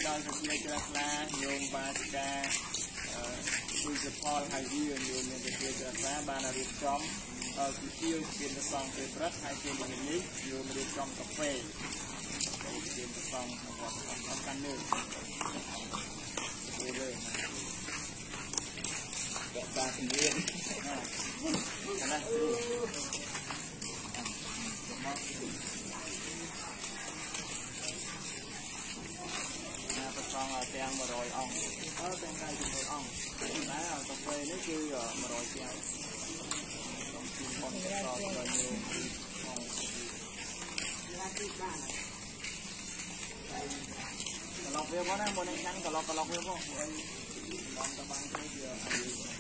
ដល់ទៅជាជ្រះថ្លាញោមបាសិកាជួយសផលហើយយើងញោមមានទៅជាជ្រះថ្លាបានរៀបចំពីជាជាសង្ឃពេលព្រឹកហើយជានេះញោមរៀបចំកាហ្វេជាសង្ឃរបស់សំខាន់នេះលើកសាជំនាញណាគ្រូប្រសងទាំង100អង្គទាំងដៃ100អង្គតែកាហ្វេនេះគឺ100ជាងសូមជូនបងប្អូនដល់ញោមទីផងឡាទីបានកន្លងវាមកណាមុននេះចាំកន្លងវាមកបងតបានទៅវា